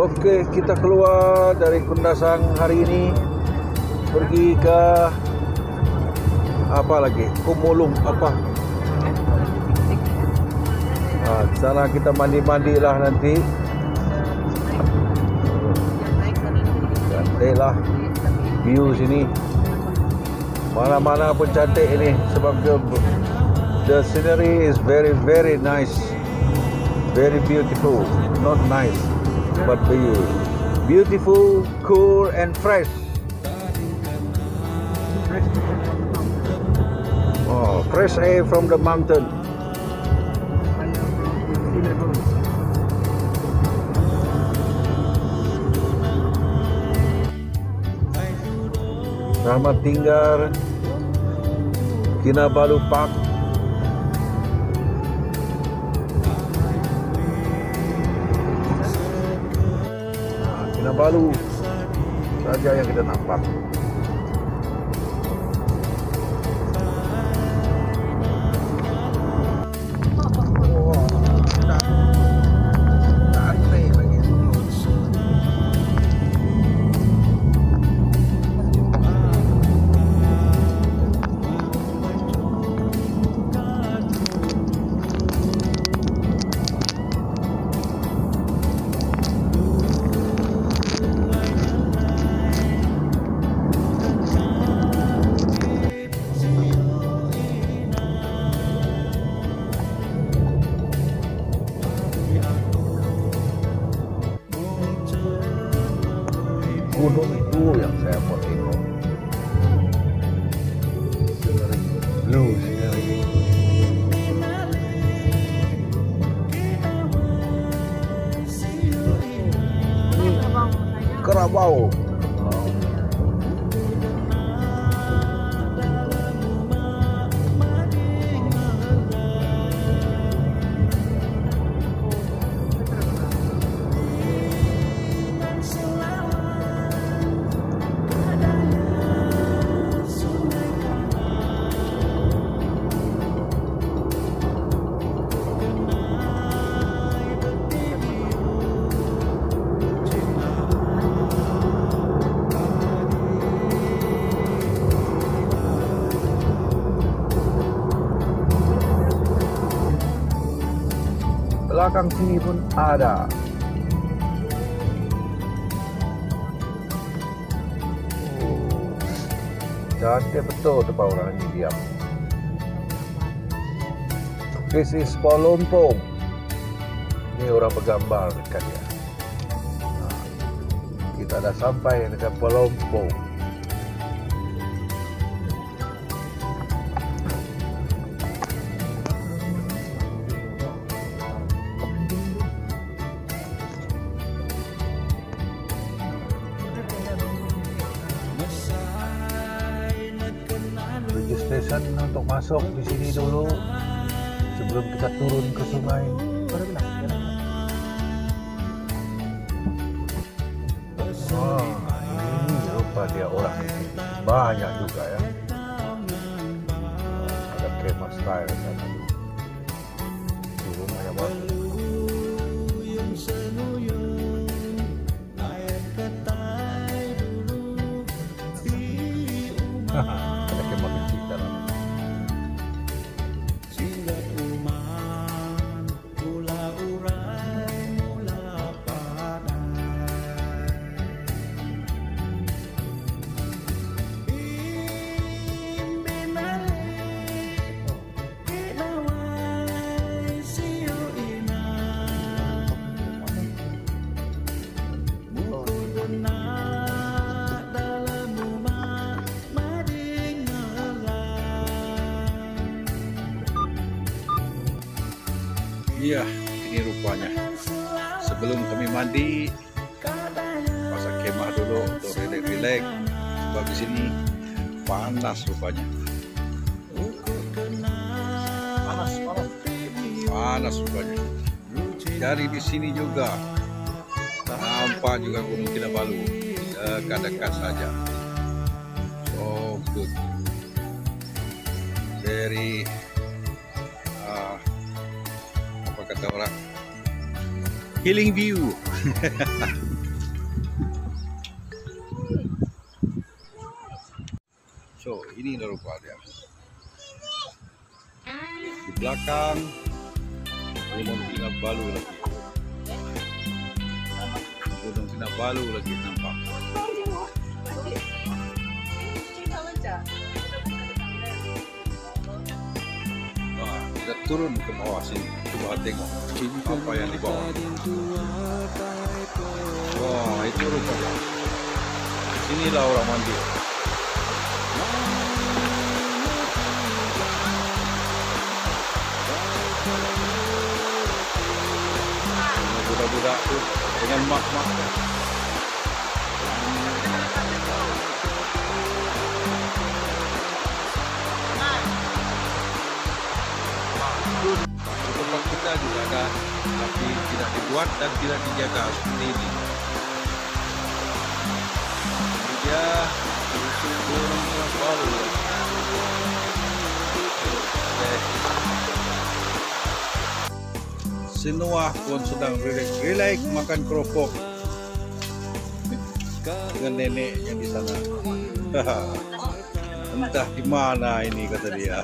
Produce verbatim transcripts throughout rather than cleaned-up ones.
Okey, kita keluar dari Kundasang hari ini pergi ke apa lagi? Kumulung apa? Ah, di sana kita mandi-mandi lah nanti. Cantik lah view sini. Mana-mana pun cantik ini sebab the, the scenery is very very nice. Very beautiful. Not nice, but beautiful, cool and fresh. Oh, fresh air from the mountain. Selamat tinggal Kinabalu Park. Nah, Kinabalu saja yang kita nampak. Gunung itu yang saya mau tengok. Blue scenery. Kerabau. Belakang sini pun ada. Oh, cantik betul tempat orang ini diam. This is Polompong. Ini orang bergambar dekat dia. Nah, kita dah sampai dekat Polompong. Registration untuk masuk di sini dulu sebelum kita turun ke sungai. Wah, ini rupa dia orang di sini. Banyak juga ya. Ada kemah style sana. Turun banyak banget. Ada kemah kecil dalam. Iya, ini rupanya. Sebelum kami mandi, pasang kemah dulu untuk relax-relax. Sebab di sini panas rupanya. Panas, panas. Panas rupanya. Dari di sini juga nampak juga Gunung Kinabalu dekat-dekat saja. So good. Very uh, apa kata orang, healing view. ini rupa dia. Di belakang Gunung Kinabalu lagi. Gunung Kinabalu lagi nampak. Wah, kita turun ke bawah sini. Coba tengok apa yang di bawah. Wah, itu rupanya. Inilah orang mandi. Budak-budak tuh dengan mak-mak. Tempat kita juga ada, tapi tidak dibuat dan tidak dijaga seperti ini. Dia Gunung Kinabalu. Semua pun sedang relax-relax makan kerupuk dengan nenek yang di sana. Entah di mana ini kata dia.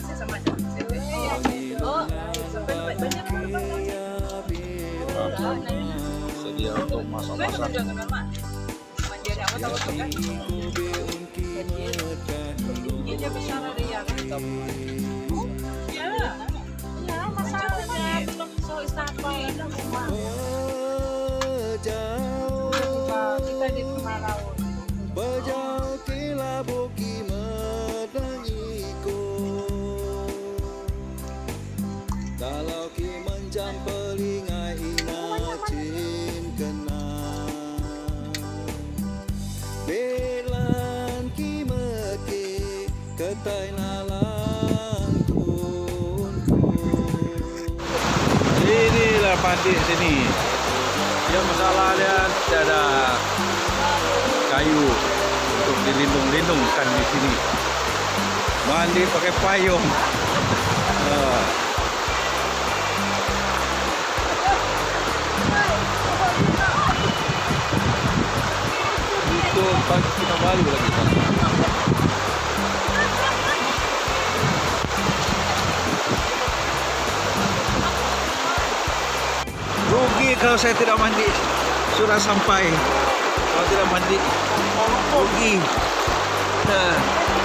Sedia untuk masak-masak. Inilah mandi sini. Dia masalah dia tidak ada kayu untuk dilindung-lindungkan di sini. Mandi pakai payung. Nah. Itu Gunung Kinabalu lagi kan. Rugi kalau saya tidak mandi. Sudah sampai. Kalau tidak mandi, rugi. Nah.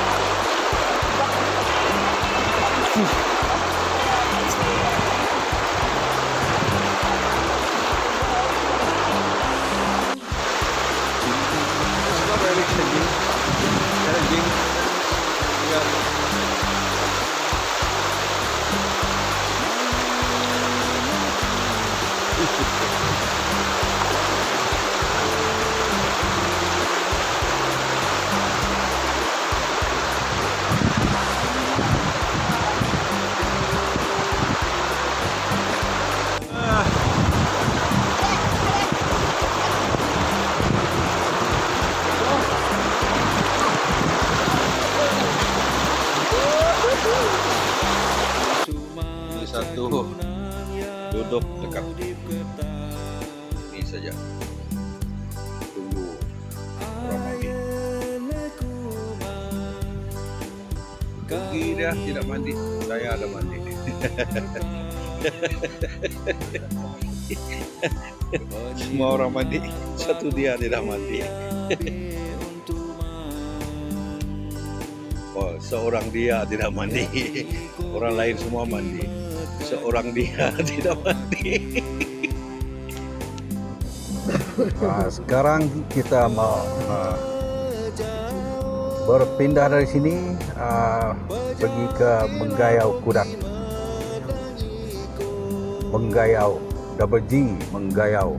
Satu duduk dekat ini saja, tunggu orang mandi. Rugi dia tidak mandi, saya ada mandi. Semua orang mandi, satu dia tidak mandi. Oh, seorang dia tidak mandi, orang lain semua mandi. Seorang dia tidak mandi. Nah, sekarang kita mau uh, berpindah dari sini uh, pergi ke Menggayau Kudat. Menggayau, double G, Menggayau.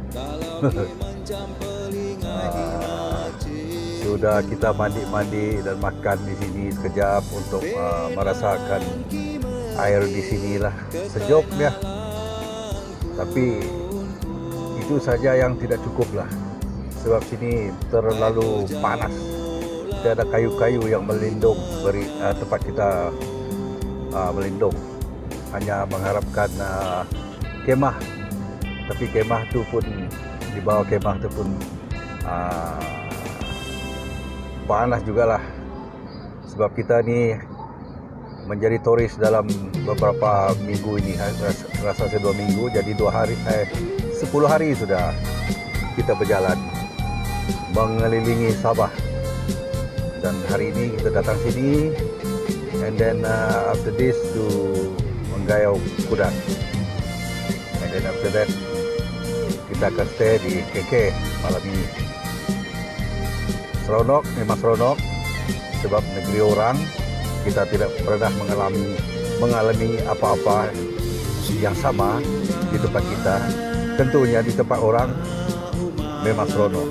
uh, sudah kita mandi-mandi dan makan di sini sekejap untuk uh, merasakan air di sinilah, sejuk dia. Tapi itu saja yang tidak cukup lah, sebab sini terlalu panas. Tidak ada kayu-kayu yang melindung beri uh, tempat kita uh, melindung. Hanya mengharapkan uh, kemah, tapi kemah itu pun di bawah kemah itu pun uh, panas juga lah. sebab kita ni menjadi turis dalam beberapa minggu ini, rasa, rasa saya dua minggu, jadi dua hari, eh, sepuluh hari sudah kita berjalan mengelilingi Sabah. Dan hari ini kita datang sini, and then uh, after this to Menggayau Kudat, and then after that kita akan stay di K K malam ini. Seronok, memang seronok, sebab negeri orang, kita tidak pernah mengalami mengalami apa-apa yang sama di tempat kita. Tentunya di tempat orang memang seronok.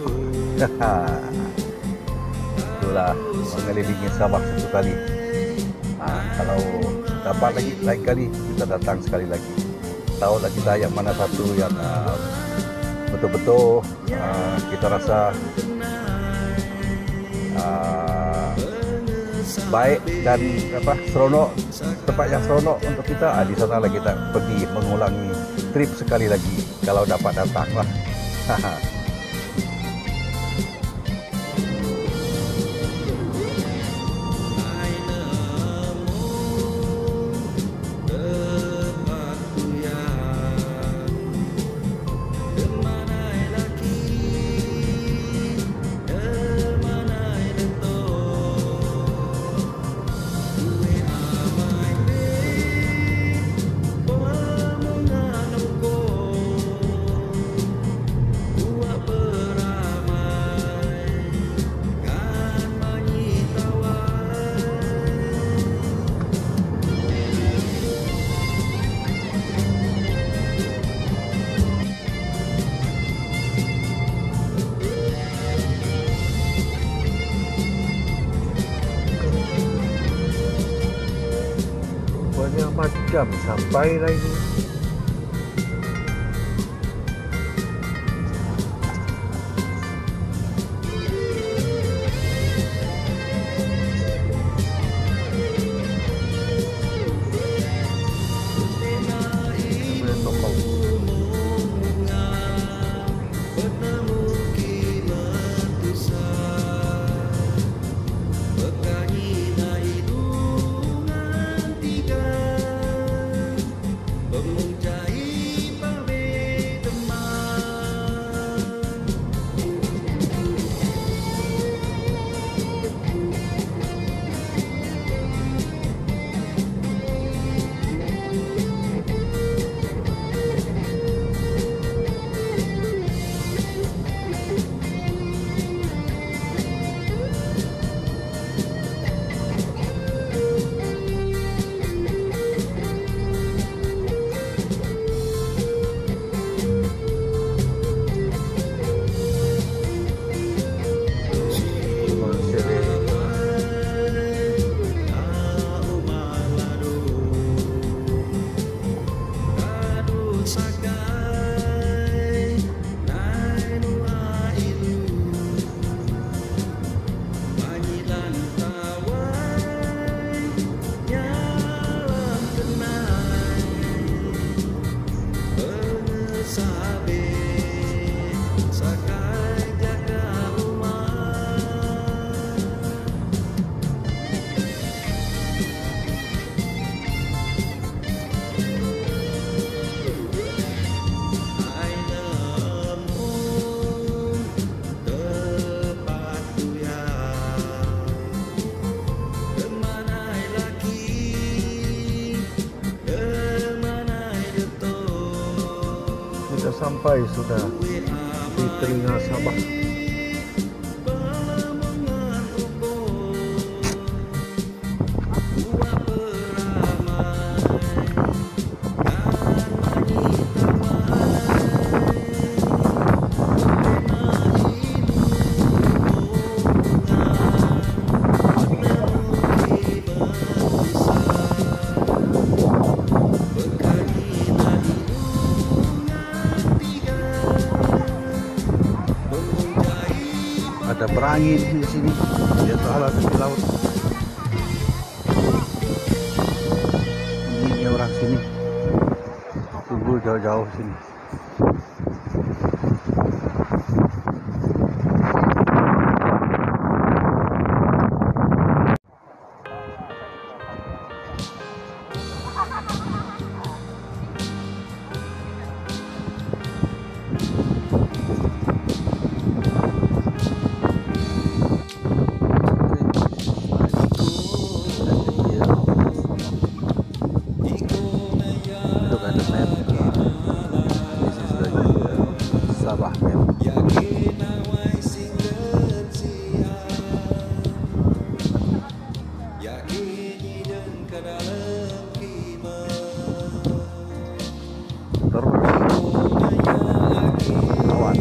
Itulah mengelilingi Sabah satu kali. Nah, kalau dapat lagi lain kali kita datang sekali lagi. Tahulah kita yang mana satu yang uh, betul-betul uh, kita rasa uh, baik dan apa seronok, tempat yang seronok untuk kita. Ah, di sana lah kita pergi mengulangi trip sekali lagi kalau dapat datang lah. Macam sampai lagi. Sampai sudah di telinga Sabah. Ada berangin di sini, dia terhalang di laut. Ini orang sini, tunggu jauh-jauh sini. bawah kan. Lawan.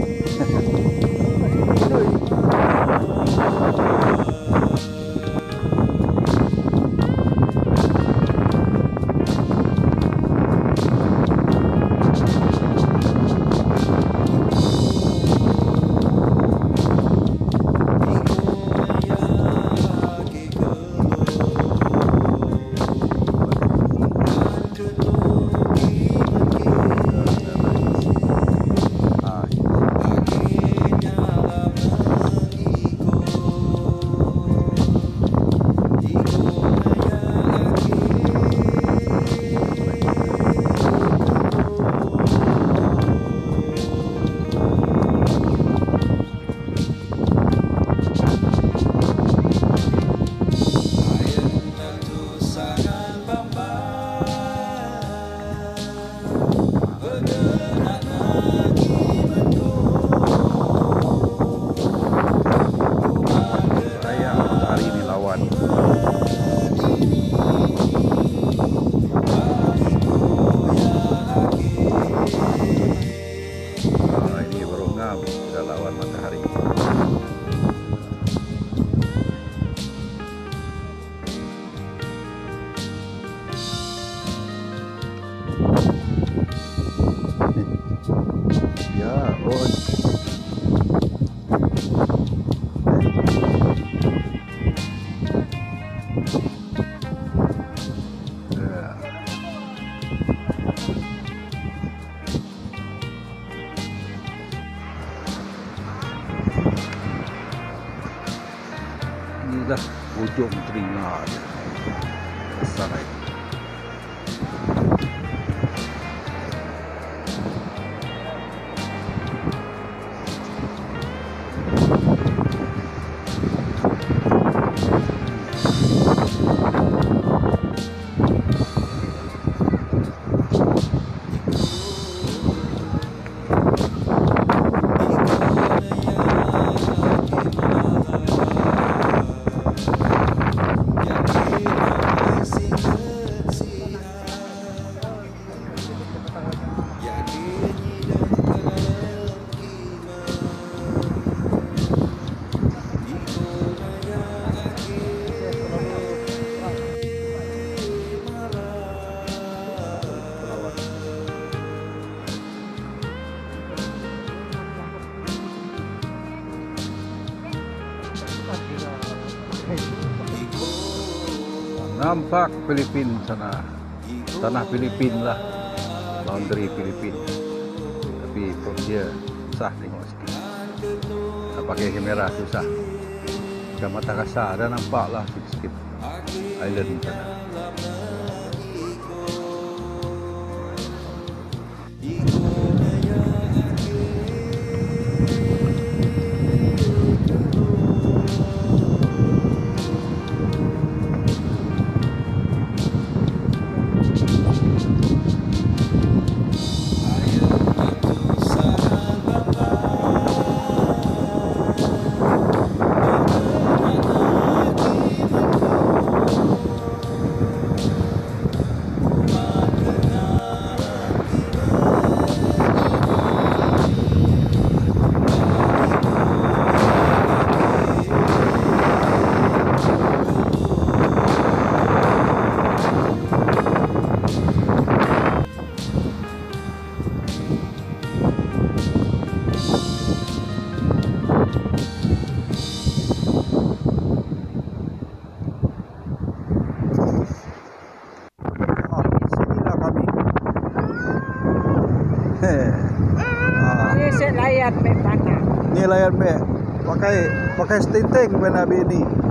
Sudah lawan matahari. Ya, oh. Inilah ujung telinga besar ini. Nampak Filipina sana, tanah Filipina lah, boundary Filipina. Tapi from here susah tengok sikit. Nak pakai kamera susah. Jika mata kasar dah nampak lah sikit-sikit island sana. Ini saya layar me panah. Ni layar me pakai pakai stinting bena bini.